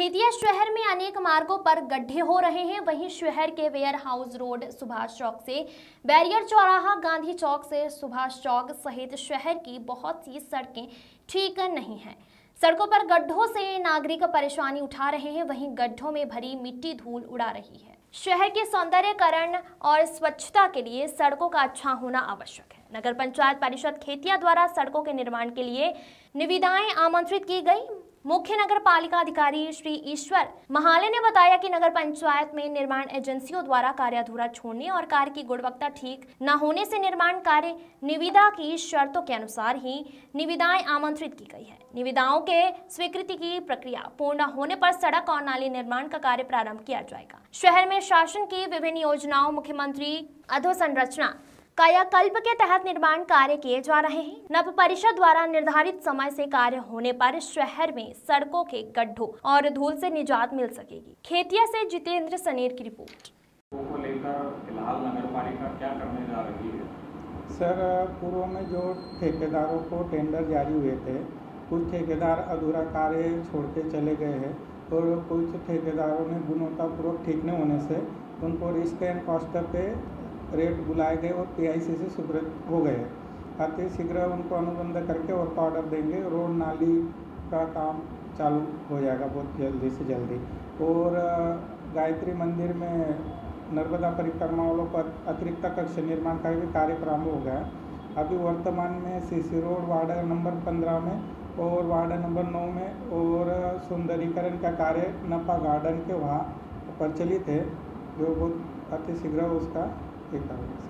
बेतिया शहर में अनेक मार्गों पर गड्ढे हो रहे हैं। वहीं शहर के वेयर हाउस रोड, सुभाष चौक से बैरियर चौराहा, गांधी चौक से सुभाष चौक सहित शहर की बहुत सी सड़कें ठीक नहीं हैं। सड़कों पर गड्ढों से नागरिक परेशानी उठा रहे हैं। वहीं गड्ढों में भरी मिट्टी धूल उड़ा रही है। शहर के सौंदर्यकरण और स्वच्छता के लिए सड़कों का अच्छा होना आवश्यक है। नगर पंचायत परिषद खेतिया द्वारा सड़कों के निर्माण के लिए निविदाएं आमंत्रित की गई। मुख्य नगर पालिका अधिकारी श्री ईश्वर महाले ने बताया कि नगर पंचायत में निर्माण एजेंसियों द्वारा कार्य अधूरा छोड़ने और कार्य की गुणवत्ता ठीक न होने से निर्माण कार्य निविदा की शर्तों के अनुसार ही निविदाएं आमंत्रित की गई है। निविदाओं के स्वीकृति की प्रक्रिया पूर्ण होने पर सड़क और नाली निर्माण का कार्य प्रारंभ किया जाएगा। शहर में शासन की विभिन्न योजनाओं, मुख्यमंत्री अधोसंरचना कायाकल्प के तहत निर्माण कार्य किए जा रहे हैं। नगर परिषद द्वारा निर्धारित समय से कार्य होने पर शहर में सड़कों के गड्ढों और धूल से निजात मिल सकेगी। खेतिया से जितेंद्र सनेर की रिपोर्ट। को लेकर फिलहाल नगर पालिका क्या करने जा रही है? सर, पूर्व में जो ठेकेदारों को टेंडर जारी हुए थे, कुछ ठेकेदार अधूरा कार्य छोड़ के चले गए हैं और कुछ ठेकेदारों ने गुणवत्तापूर्वक ठीक न होने से उनको रिस्क एंड कॉस्ट पे रेट बुलाए गए और PIC से स्वीकृत हो गए। अति शीघ्र उनको अनुबंध करके और ऑर्डर देंगे। रोड नाली का काम चालू हो जाएगा बहुत जल्दी से जल्दी। और गायत्री मंदिर में नर्मदा परिक्रमा वालों पर अतिरिक्त कक्ष निर्माण का भी कार्य प्रारंभ हो गया। अभी वर्तमान में CC रोड वार्ड नंबर 15 में और वार्ड नंबर 9 में और सुंदरीकरण का कार्य नपा गार्डन के वहाँ प्रचलित है, जो बहुत अति शीघ्र उसका एक